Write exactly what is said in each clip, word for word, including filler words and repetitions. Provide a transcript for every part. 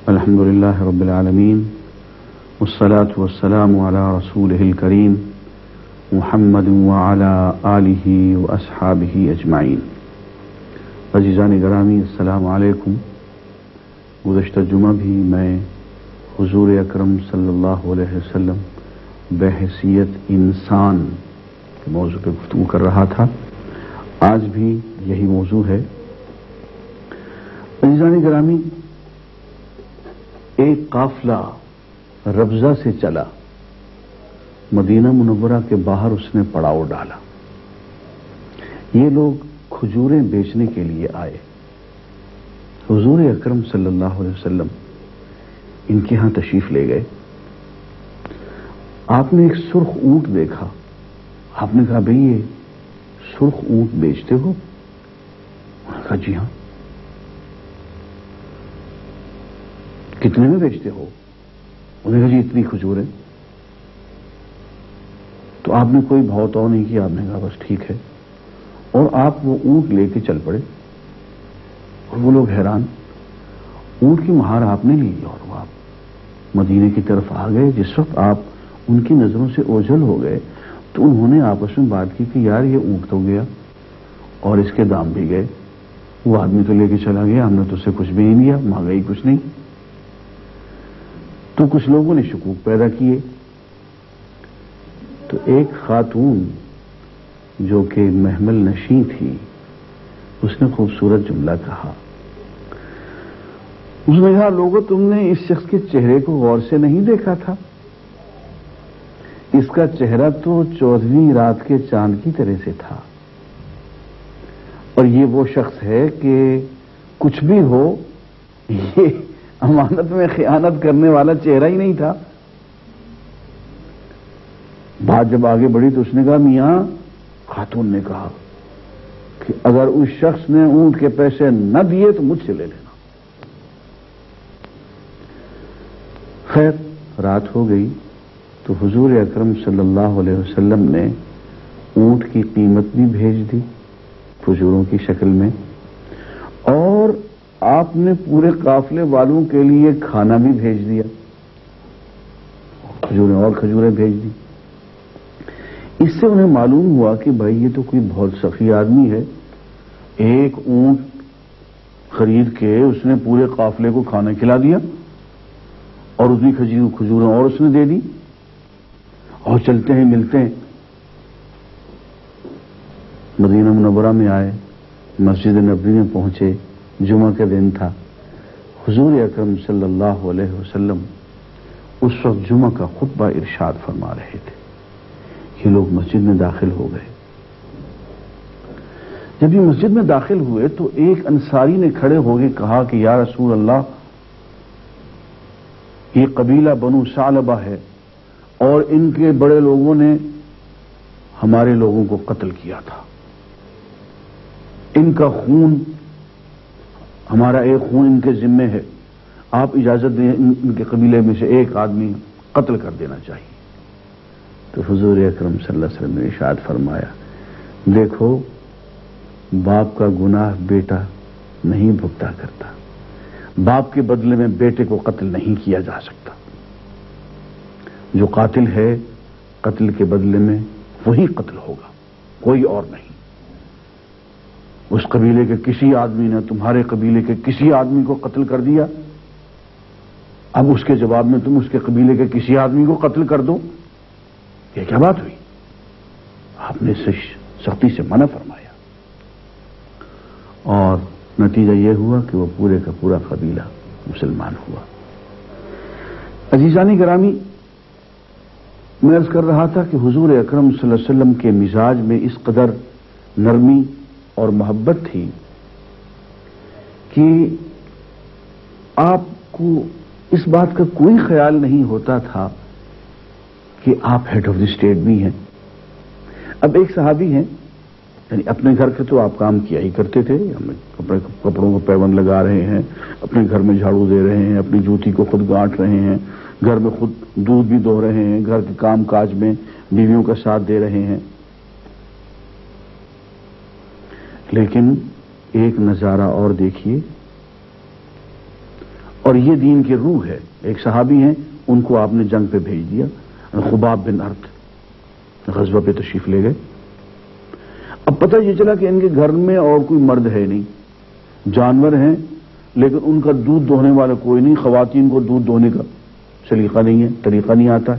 الحمد للہ رب العالمین والصلاة والسلام علی رسولہ الکریم محمد وعلی آلہ واصحابہ اجمعین۔ عزیزان گرامی، السلام علیکم۔ گزشتہ جمعہ بھی میں حضور اکرم صلی اللہ علیہ وسلم بحیثیت انسان کے موضوع پہ گفتگو کر رہا تھا۔ آج بھی یہی موضوع ہے۔ عزیزان گرامی، ایک قافلہ ربضہ سے چلا، مدینہ منورہ کے باہر اس نے پڑاؤ ڈالا۔ یہ لوگ کھجوریں بیچنے کے لیے آئے۔ حضور اکرم صلی اللہ علیہ وسلم ان کے ہاں تشریف لے گئے۔ آپ نے ایک سرخ اونٹ دیکھا۔ آپ نے کہا، بھئی یہ سرخ اونٹ بیچتے ہو؟ انہوں نے کہا، جی ہاں۔ کتنے میں بیچتے ہو؟ انہوں نے کہا، جی اتنی کھجوریں۔ تو آپ نے کوئی بھاؤ تو نہیں کیا، آپ نے کہا بس ٹھیک ہے، اور آپ وہ اونٹ لے کے چل پڑے۔ اور وہ لوگ حیران، اونٹ کی مہار آپ نے لی اور وہ آپ مدینے کی طرف آ گئے۔ جس وقت آپ ان کی نظروں سے اوجھل ہو گئے تو انہوں نے آپس میں بات کی کہ یار یہ اونٹ تو گیا اور اس کے دام بھی گئے، وہ آدمی تو لے کے چلا گیا، ہم نے تو اسے کچھ بھی نہیں دیا، مانگا ہی کچھ نہیں۔ تو کچھ لوگوں نے شکوک پیدا کیے۔ تو ایک خاتون جو کہ محمل نشیں تھی، اس نے خوبصورت جملہ کہا۔ اس نے کہا، لوگوں تم نے اس شخص کے چہرے کو غور سے نہیں دیکھا تھا؟ اس کا چہرہ تو چودہویں رات کے چاند کی طرح سے تھا، اور یہ وہ شخص ہے کہ کچھ بھی ہو یہ امانت میں خیانت کرنے والا چہرہ ہی نہیں تھا۔ بات جب آگے بڑھی تو اس نے کہا، میاں، خاتون نے کہا کہ اگر اس شخص نے اونٹ کے پیسے نہ دیے تو مجھ سے لے لینا۔ خیر، رات ہو گئی تو حضور اکرم صلی اللہ علیہ وسلم نے اونٹ کی قیمت بھی بھیج دی کھجوروں کی شکل میں، اور آپ نے پورے قافلے والوں کے لیے کھانا بھی بھیج دیا، کھجوریں اور کھجوریں بھیج دی۔ اس سے انہیں معلوم ہوا کہ بھائی یہ تو کوئی بہت سخی آدمی ہے، ایک اونٹ خرید کے اس نے پورے قافلے کو کھانا کھلا دیا اور اتنی کھجوریں اور اس نے دے دی، اور چلتے ہیں ملتے ہیں۔ مدینہ منورہ میں آئے، مسجد نبوی میں پہنچے، جمعہ کا دن تھا۔ حضور اکرم صلی اللہ علیہ وسلم اس وقت جمعہ کا خطبہ ارشاد فرما رہے تھے۔ یہ لوگ مسجد میں داخل ہو گئے۔ جب یہ مسجد میں داخل ہوئے تو ایک انصاری نے کھڑے ہو کے کہا کہ یا رسول اللہ، یہ قبیلہ بنو ثعلبہ ہے اور ان کے بڑے لوگوں نے ہمارے لوگوں کو قتل کیا تھا، ان کا خون، ہمارا ایک خون ان کے ذمے ہے، آپ اجازت دیں ان کے قبیلے میں سے ایک آدمی قتل کر دینا چاہیے۔ تو حضور اکرم صلی اللہ علیہ وسلم نے ارشاد فرمایا، دیکھو، باپ کا گناہ بیٹا نہیں بھگتا کرتا، باپ کے بدلے میں بیٹے کو قتل نہیں کیا جا سکتا۔ جو قاتل ہے، قتل کے بدلے میں وہی قتل ہوگا، کوئی اور نہیں۔ اس قبیلے کے کسی آدمی نے تمہارے قبیلے کے کسی آدمی کو قتل کر دیا، اب اس کے جواب میں تم اس کے قبیلے کے کسی آدمی کو قتل کر دو، یہ کیا بات ہوئی؟ آپ نے سختی سے منع فرمایا، اور نتیجہ یہ ہوا کہ وہ پورے کا پورا قبیلہ مسلمان ہوا۔ عزیزان گرامی، میں عرض کر رہا تھا کہ حضور اکرم صلی اللہ علیہ وسلم کے مزاج میں اس قدر نرمی اور محبت تھی کہ آپ کو اس بات کا کوئی خیال نہیں ہوتا تھا کہ آپ ہیڈ آف دی اسٹیٹ بھی ہیں۔ اب ایک صحابی ہیں، یعنی اپنے گھر کے تو آپ کام کیا ہی کرتے تھے، اپنے کپڑوں کو پیون لگا رہے ہیں، اپنے گھر میں جھاڑو دے رہے ہیں، اپنی جوتی کو خود گانٹ رہے ہیں، گھر میں خود دودھ بھی دو رہے ہیں، گھر کے کام کاج میں بیویوں کا ساتھ دے رہے ہیں۔ لیکن ایک نظارہ اور دیکھیے، اور یہ دین کی روح ہے. ایک صحابی ہیں، ان کو آپ نے جنگ پہ بھیج دیا، خباب بن ارت غزوہ پہ تشریف لے گئے. اب پتہ یہ چلا کہ ان کے گھر میں اور کوئی مرد ہے نہیں، جانور ہیں لیکن ان کا دودھ دوہنے والا کوئی نہیں، خواتین کو دودھ دوہنے کا سلیقہ نہیں ہے، طریقہ نہیں آتا ہے.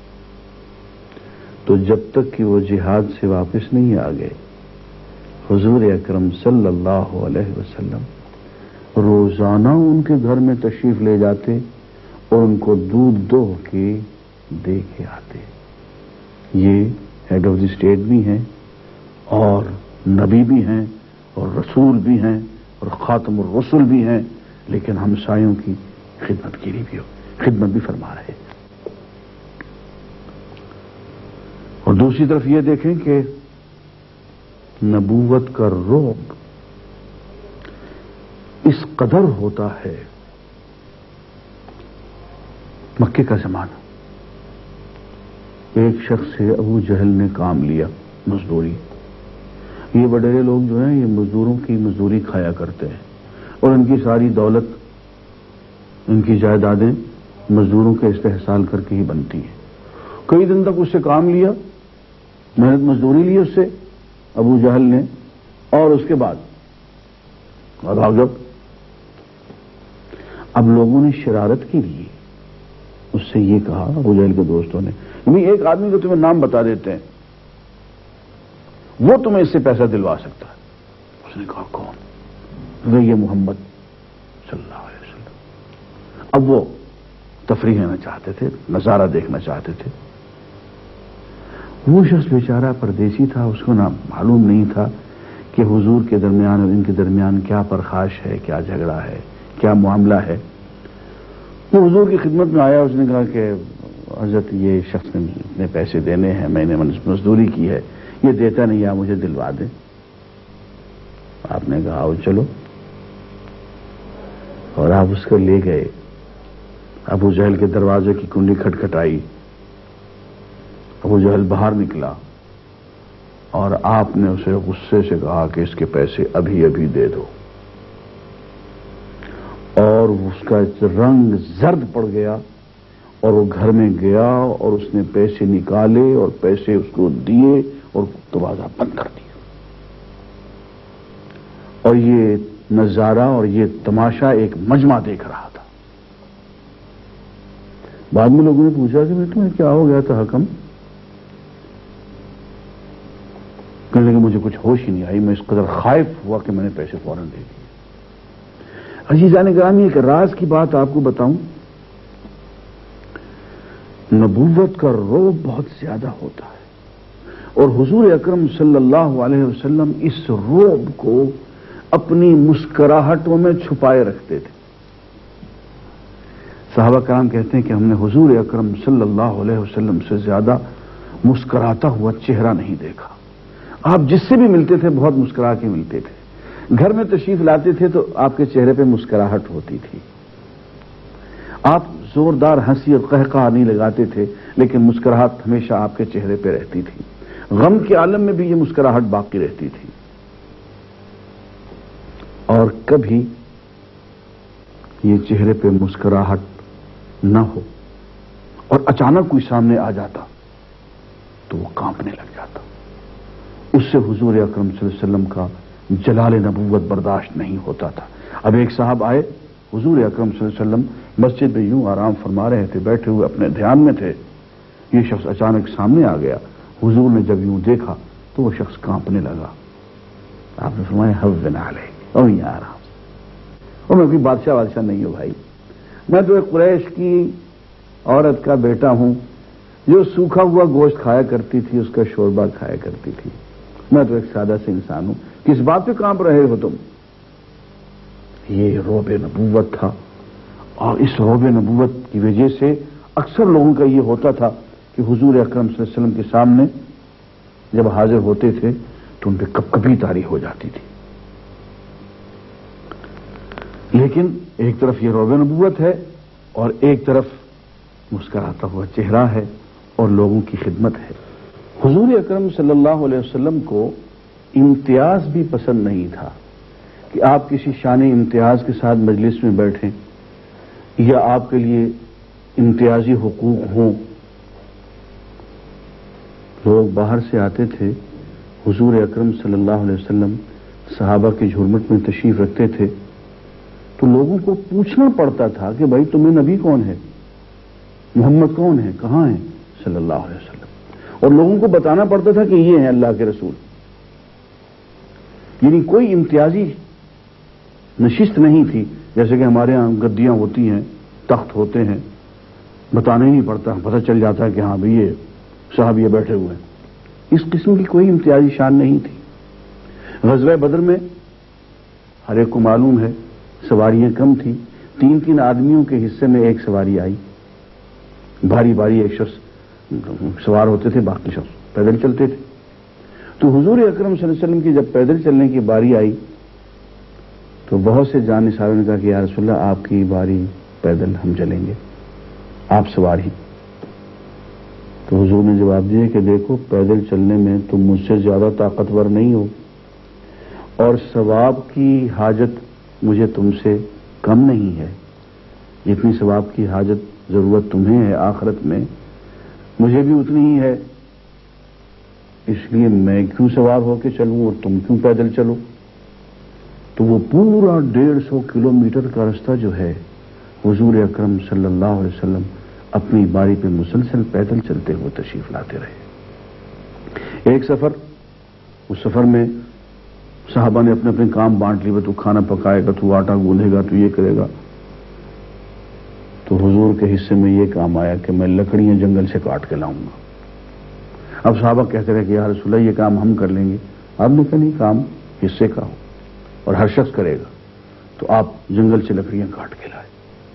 تو جب تک کہ وہ جہاد سے واپس نہیں آ گئے، حضور اکرم صلی اللہ علیہ وسلم روزانہ ان کے گھر میں تشریف لے جاتے اور ان کو دودھ دوہ کے دے کے آتے. یہ ہیڈ آف دی اسٹیٹ بھی ہیں اور نبی بھی ہیں اور رسول بھی ہیں اور خاتم الرسل بھی ہیں، لیکن ہمسایوں کی خدمت کے لیے بھی خدمت بھی فرما رہے. اور دوسری طرف یہ دیکھیں کہ نبوت کا رعب اس قدر ہوتا ہے. مکے کا زمانہ، ایک شخص سے ابو جہل نے کام لیا، مزدوری. یہ وڈیرے لوگ جو ہیں یہ مزدوروں کی مزدوری کھایا کرتے ہیں اور ان کی ساری دولت، ان کی جائیدادیں مزدوروں کے استحصال کر کے ہی بنتی ہیں. کئی دن تک اس سے کام لیا، محنت مزدوری لی اس سے ابو جہل نے، اور اس کے بعد بھاگ جب اب لوگوں نے شرارت کی لیے اس سے یہ کہا، ابو جہل کے دوستوں نے، ایک آدمی کو تمہیں نام بتا دیتے ہیں، وہ تمہیں اس سے پیسہ دلوا سکتا ہے. اس نے کہا کون؟ وہ یہ محمد صلی اللہ علیہ وسلم. اب وہ تفریح لینا چاہتے تھے، نظارہ دیکھنا چاہتے تھے. وہ شخص بیچارہ پردیسی تھا، اس کو نہ معلوم نہیں تھا کہ حضور کے درمیان اور ان کے درمیان کیا پرخاش ہے، کیا جھگڑا ہے، کیا معاملہ ہے. وہ حضور کی خدمت میں آیا، اس نے کہا کہ حضرت یہ شخص نے اتنے پیسے دینے ہیں، میں نے مزدوری کی ہے، یہ دیتا نہیں، یا مجھے دلوا دیں. آپ نے کہا آؤ چلو، اور آپ اس کو لے گئے. ابو جہل کے دروازے کی کنڈی کھٹکھٹائی، ابو جہل باہر نکلا اور آپ نے اسے غصے سے کہا کہ اس کے پیسے ابھی ابھی دے دو. اور اس کا رنگ زرد پڑ گیا اور وہ گھر میں گیا اور اس نے پیسے نکالے اور پیسے اس کو دیے اور دروازہ بند کر دیا. اور یہ نظارہ اور یہ تماشا ایک مجمع دیکھ رہا تھا. بعد میں لوگوں نے پوچھا کہ بیٹا تمہیں کیا ہو گیا تھا حکم؟ کہنے لگے مجھے کچھ ہوش ہی نہیں آئی، میں اس قدر خائف ہوا کہ میں نے پیسے فوراً دے دیے. عزیزان گرامی، ایک راز کی بات آپ کو بتاؤں، نبوت کا رعب بہت زیادہ ہوتا ہے اور حضور اکرم صلی اللہ علیہ وسلم اس رعب کو اپنی مسکراہٹوں میں چھپائے رکھتے تھے. صحابہ کرام کہتے ہیں کہ ہم نے حضور اکرم صلی اللہ علیہ وسلم سے زیادہ مسکراتا ہوا چہرہ نہیں دیکھا. آپ جس سے بھی ملتے تھے بہت مسکرا کے ملتے تھے. گھر میں تشریف لاتے تھے تو آپ کے چہرے پہ مسکراہٹ ہوتی تھی. آپ زوردار ہنسی اور قہقہ نہیں لگاتے تھے لیکن مسکراہٹ ہمیشہ آپ کے چہرے پہ رہتی تھی. غم کے عالم میں بھی یہ مسکراہٹ باقی رہتی تھی. اور کبھی یہ چہرے پہ مسکراہٹ نہ ہو اور اچانک کوئی سامنے آ جاتا تو وہ کانپنے لگ جاتا. اس سے حضور اکرم صلی اللہ علیہ وسلم کا جلال نبوت برداشت نہیں ہوتا تھا. اب ایک صاحب آئے، حضور اکرم صلی اللہ علیہ وسلم مسجد میں یوں آرام فرما رہے تھے، بیٹھے ہوئے اپنے دھیان میں تھے. یہ شخص اچانک سامنے آ گیا. حضور نے جب یوں دیکھا تو وہ شخص کانپنے لگا. آپ نے فرمایا حوّن علیہ، اور یہ آرام. اور میں کوئی بادشاہ بادشاہ نہیں ہوں بھائی، میں تو ایک قریش کی عورت کا بیٹا ہوں جو سوکھا ہوا گوشت کھایا کرتی تھی، اس کا شوربہ کھایا کرتی تھی. میں تو ایک سادہ سے انسان ہوں، کس بات پہ کانپ رہے ہو تم؟ یہ رعب نبوت تھا. اور اس رعب نبوت کی وجہ سے اکثر لوگوں کا یہ ہوتا تھا کہ حضور اکرم صلی اللہ علیہ وسلم کے سامنے جب حاضر ہوتے تھے تو ان پہ کب کبھی طاری ہو جاتی تھی. لیکن ایک طرف یہ رعب نبوت ہے اور ایک طرف مسکراتا ہوا چہرہ ہے اور لوگوں کی خدمت ہے. حضور اکرم صلی اللہ علیہ وسلم کو امتیاز بھی پسند نہیں تھا کہ آپ کسی شان امتیاز کے ساتھ مجلس میں بیٹھیں یا آپ کے لیے امتیازی حقوق ہوں. لوگ باہر سے آتے تھے، حضور اکرم صلی اللہ علیہ وسلم صحابہ کے جھرمٹ میں تشریف رکھتے تھے، تو لوگوں کو پوچھنا پڑتا تھا کہ بھائی تمہیں نبی کون ہے، محمد کون ہے، کہاں ہیں صلی اللہ علیہ وسلم، اور لوگوں کو بتانا پڑتا تھا کہ یہ ہیں اللہ کے رسول. یعنی کوئی امتیازی نشست نہیں تھی جیسے کہ ہمارے ہاں گدیاں ہوتی ہیں، تخت ہوتے ہیں، بتانا ہی نہیں پڑتا، پتہ چل جاتا ہے کہ ہاں بھئی یہ صاحب یہ بیٹھے ہوئے ہیں. اس قسم کی کوئی امتیازی شان نہیں تھی. غزوہ بدر میں ہر ایک کو معلوم ہے سواریاں کم تھیں، تین تین آدمیوں کے حصے میں ایک سواری آئی، بھاری بھاری ایک شخص سوار ہوتے تھے، باقی شخص پیدل چلتے تھے. تو حضور اکرم صلی اللہ علیہ وسلم کی جب پیدل چلنے کی باری آئی تو بہت سے جان نثاروں نے کہا کہ یا رسول اللہ آپ کی باری پیدل، ہم چلیں گے، آپ سوار ہی. تو حضور نے جواب دیا کہ دیکھو پیدل چلنے میں تم مجھ سے زیادہ طاقتور نہیں ہو، اور ثواب کی حاجت مجھے تم سے کم نہیں ہے. جتنی ثواب کی حاجت ضرورت تمہیں ہے آخرت میں، مجھے بھی اتنی ہی ہے. اس لیے میں کیوں سوار ہو کے چلوں اور تم کیوں پیدل چلو؟ تو وہ پورا ڈیڑھ سو کلو میٹر کا رستہ جو ہے حضور اکرم صلی اللہ علیہ وسلم اپنی باری پہ مسلسل پیدل چلتے ہوئے تشریف لاتے رہے. ایک سفر، اس سفر میں صحابہ نے اپنے اپنے کام بانٹ لیے، تو کھانا پکائے گا، تو آٹا گوندھے گا، تو یہ کرے گا. تو حضور کے حصے میں یہ کام آیا کہ میں لکڑیاں جنگل سے کاٹ کے لاؤں گا. اب صحابہ کہتے رہے کہ یا رسول اللہ یہ کام ہم کر لیں گے. آپ نے کہا نہیں، کام حصے کا ہو اور ہر شخص کرے گا. تو آپ جنگل سے لکڑیاں کاٹ کے لائے.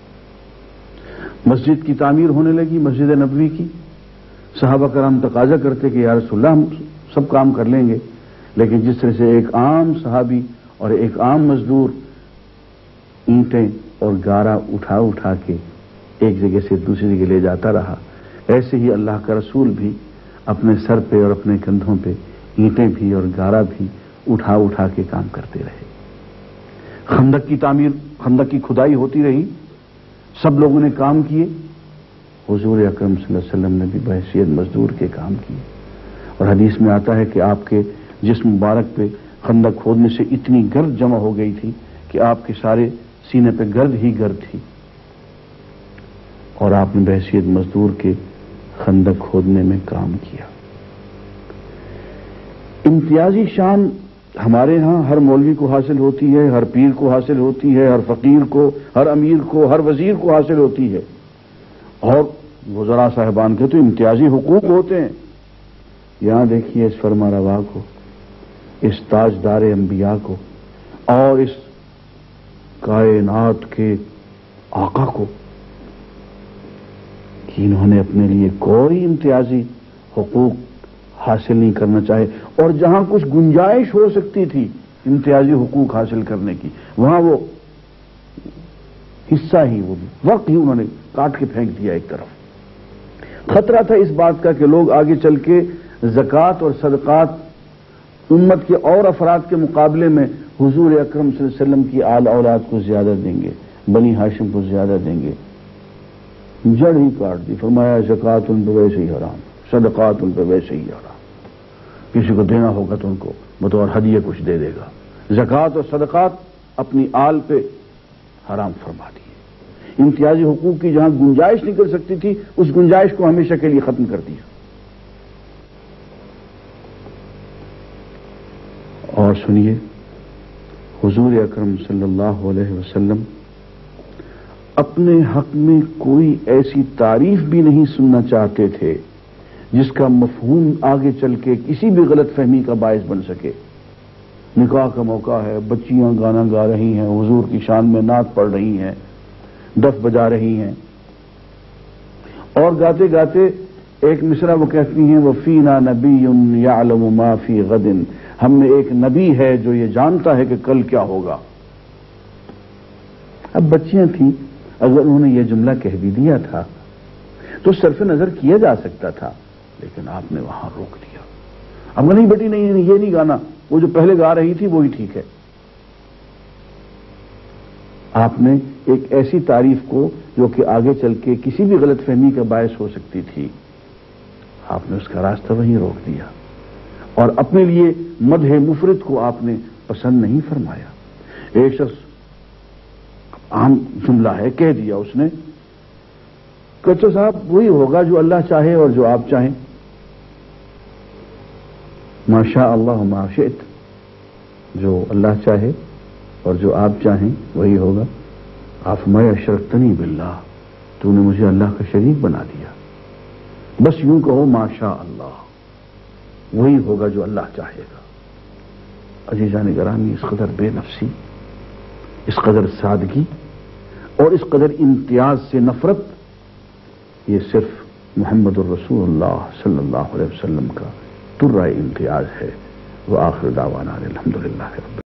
مسجد کی تعمیر ہونے لگی، مسجد نبوی کی. صحابہ کرام تقاضا کرتے کہ یا رسول اللہ ہم سب کام کر لیں گے، لیکن جس طرح سے ایک عام صحابی اور ایک عام مزدور اینٹیں اور گارا اٹھا اٹھا کے ایک جگہ سے دوسری جگہ لے جاتا رہا، ایسے ہی اللہ کا رسول بھی اپنے سر پہ اور اپنے کندھوں پہ اینٹیں بھی اور گارا بھی اٹھا اٹھا کے کام کرتے رہے. خندق کی تعمیر، خندق کی کھدائی ہوتی رہی، سب لوگوں نے کام کیے. حضور اکرم صلی اللہ علیہ وسلم نے بھی بحیثیت مزدور کے کام کیے. اور حدیث میں آتا ہے کہ آپ کے جسم مبارک پہ خندق کھودنے سے اتنی گرد جمع ہو گئی تھی کہ آپ کے سارے سینے پہ گرد ہی گرد تھی، اور آپ نے بحیثیت مزدور کے خندق کھودنے میں کام کیا. امتیازی شان ہمارے ہاں ہر مولوی کو حاصل ہوتی ہے، ہر پیر کو حاصل ہوتی ہے، ہر فقیر کو، ہر امیر کو، ہر وزیر کو حاصل ہوتی ہے. اور وزراء صاحبان کے تو امتیازی حقوق ہوتے ہیں. یہاں دیکھیے اس فرما روا کو، اس تاجدار انبیاء کو، اور اس کائنات کے آقا کو کہ انہوں نے اپنے لیے کوئی امتیازی حقوق حاصل نہیں کرنا چاہے، اور جہاں کچھ گنجائش ہو سکتی تھی امتیازی حقوق حاصل کرنے کی، وہاں وہ حصہ ہی، وہ وقت ہی انہوں نے کاٹ کے پھینک دیا ایک طرف. خطرہ تھا اس بات کا کہ لوگ آگے چل کے زکوٰۃ اور صدقات امت کے اور افراد کے مقابلے میں حضور اکرم صلی اللہ علیہ وسلم کی آل اولاد کو زیادہ دیں گے، بنی ہاشم کو زیادہ دیں گے. جڑ ہی کاٹ دی. فرمایا زکوٰۃ ان پہ ویسے ہی حرام، صدقات ان پہ ویسے ہی حرام. کسی کو دینا ہوگا تو ان کو بطور ہدیہ کچھ دے دے گا. زکوٰۃ اور صدقات اپنی آل پہ حرام فرما دیے. امتیازی حقوق کی جہاں گنجائش نکل سکتی تھی اس گنجائش کو ہمیشہ کے لیے ختم کر دیا. اور سنیے، حضور اکرم صلی اللہ علیہ وسلم اپنے حق میں کوئی ایسی تعریف بھی نہیں سننا چاہتے تھے جس کا مفہوم آگے چل کے کسی بھی غلط فہمی کا باعث بن سکے. نکاح کا موقع ہے، بچیاں گانا گا رہی ہیں، حضور کی شان میں نعت پڑھ رہی ہیں، دف بجا رہی ہیں، اور گاتے گاتے ایک مصرع وہ کہتی ہیں وَفِينَا نَبِيٌّ يَعْلَمُ مَا فِي غَدٍ، ہم میں ایک نبی ہے جو یہ جانتا ہے کہ کل کیا ہوگا. اب بچیاں تھیں، اگر انہوں نے یہ جملہ کہہ بھی دیا تھا تو صرف نظر کیا جا سکتا تھا، لیکن آپ نے وہاں روک دیا. اب نہیں بیٹی نہیں یہ نہیں گانا، وہ جو پہلے گا رہی تھی وہی ٹھیک ہے. آپ نے ایک ایسی تعریف کو جو کہ آگے چل کے کسی بھی غلط فہمی کا باعث ہو سکتی تھی، آپ نے اس کا راستہ وہیں روک دیا، اور اپنے لیے مدح مفرد کو آپ نے پسند نہیں فرمایا۔ ایک شخص عام جملہ ہے، کہہ دیا اس نے کہ اچھا صاحب وہی ہوگا جو اللہ چاہے اور جو آپ چاہیں، ما شاء اللہ ما شئت، جو اللہ چاہے اور جو آپ چاہیں وہی ہوگا۔ آپ میں اشرکتنی باللہ، تو نے مجھے اللہ کا شریک بنا دیا۔ بس یوں کہو ما شاء اللہ، وہی ہوگا جو اللہ چاہے گا۔ عزیزان گرامی، اس قدر بے نفسی، اس قدر سادگی اور اس قدر امتیاز سے نفرت، یہ صرف محمد الرسول اللہ صلی اللہ علیہ وسلم کا ترہ امتیاز ہے۔ وآخر دعوانا الحمدللہ رب